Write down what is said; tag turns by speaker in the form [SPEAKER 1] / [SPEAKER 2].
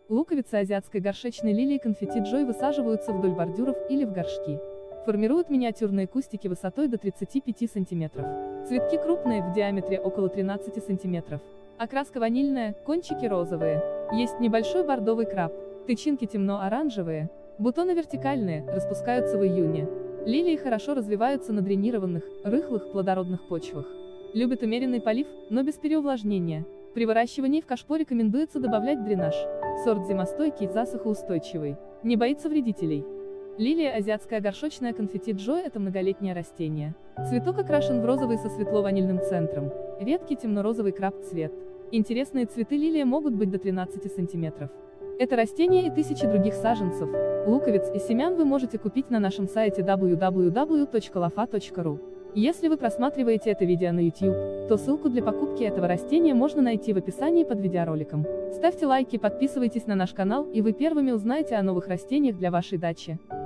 [SPEAKER 1] Луковицы азиатской горшечной лилии конфетти Joy высаживаются вдоль бордюров или в горшки. Формируют миниатюрные кустики высотой до 35 см. Цветки крупные, в диаметре около 13 см. Окраска ванильная, кончики розовые. Есть небольшой бордовый краб. Тычинки темно-оранжевые. Бутоны вертикальные, распускаются в июне. Лилии хорошо развиваются на дренированных, рыхлых, плодородных почвах. Любят умеренный полив, но без переувлажнения. При выращивании в кашпо рекомендуется добавлять дренаж. Сорт зимостойкий, засухоустойчивый. Не боится вредителей. Лилия азиатская горшочная конфетти Joy – это многолетнее растение. Цветок окрашен в розовый со светло-ванильным центром. Редкий темно-розовый краб-цвет. Интересные цветы лилия могут быть до 13 см. Это растение и тысячи других саженцев, луковиц и семян вы можете купить на нашем сайте www.lofa.ru. Если вы просматриваете это видео на YouTube, то ссылку для покупки этого растения можно найти в описании под видеороликом. Ставьте лайки, подписывайтесь на наш канал, и вы первыми узнаете о новых растениях для вашей дачи.